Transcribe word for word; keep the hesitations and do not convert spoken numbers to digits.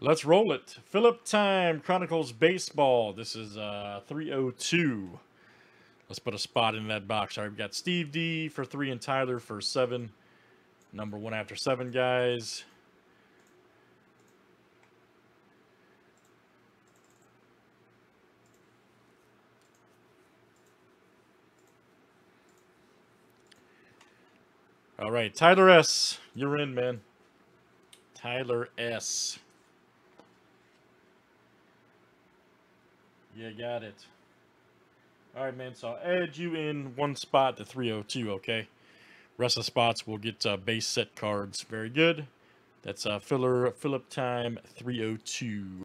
Let's roll it. Philip Time, Chronicles Baseball. This is uh, three oh two. Let's put a spot in that box. All right, we've got Steve D for three and Tyler for seven. Number one after seven, guys. All right, Tyler S. You're in, man. Tyler S. You got it. All right, man. So I'll add you in one spot to three oh two, okay? Rest of the spots, we'll get uh, base set cards. Very good. That's uh, filler Philip Time three oh two.